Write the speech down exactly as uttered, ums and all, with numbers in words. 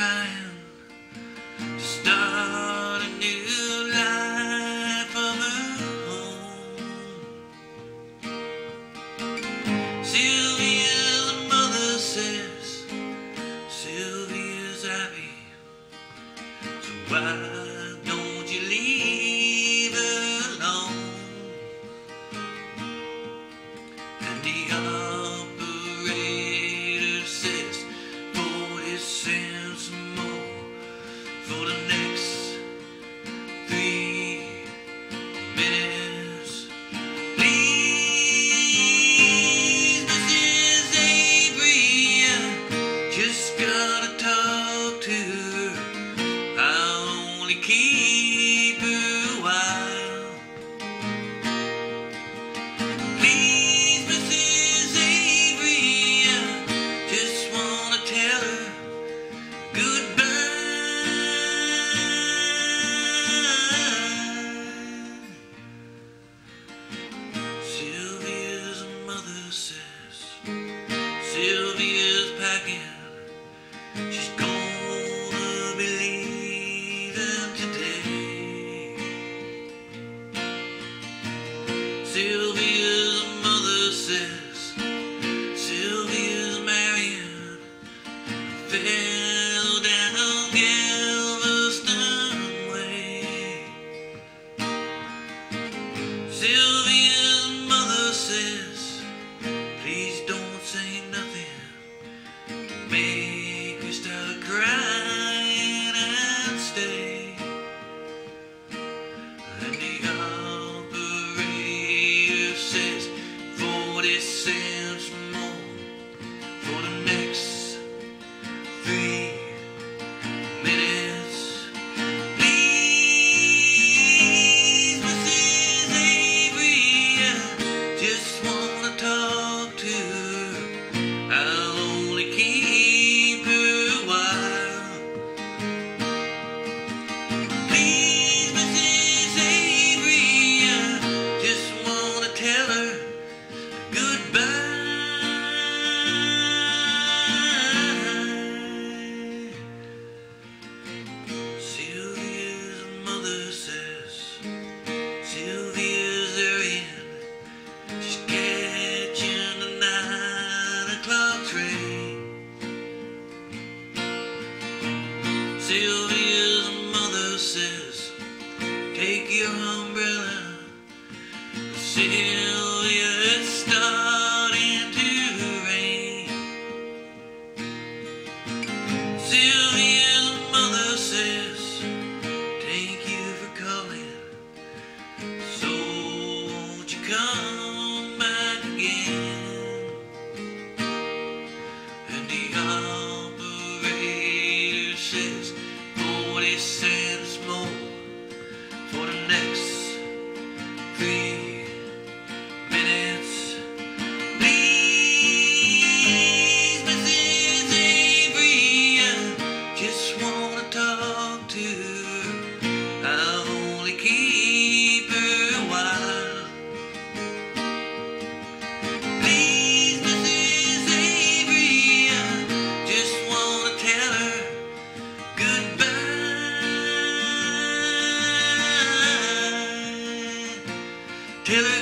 trying to start a new life of her own. Sylvia's mother says Sylvia's happy, so why don't you leave her alone? And the operator says forty cents more for the next three minutes. Please, Missus Avery, I just gotta talk to her. I'll only keep her a while. Please, Missus Avery, I just wanna tell her goodbye. Sylvia's mother says Sylvia's packing. She's gonna be leaving today. Sylvia's mother says Sylvia's marrying a fellow down Galveston way. Sylvia's mother says, please don't say nothing, make me start crying and stay. And the operator says forty cents more for the next three minutes. Please, Missus Avery, I just wanna talk to her. I'll only keep her a while. Please, Missus Avery, I just wanna tell her goodbye. Sylvia's mother says Sylvia's hurrying. She's catching the nine o'clock train. Sylvia's mother says, take your umbrella, Sylvia, it's starting to rain. Sylvia's mother says, thank you for calling, so won't you come back again? And the operator says forty cents more for the next three minutes. Please, Missus Avery, I just wanna talk to her. I'll only keep her a while. Please, Missus Avery, I just wanna tell her goodbye. Tell her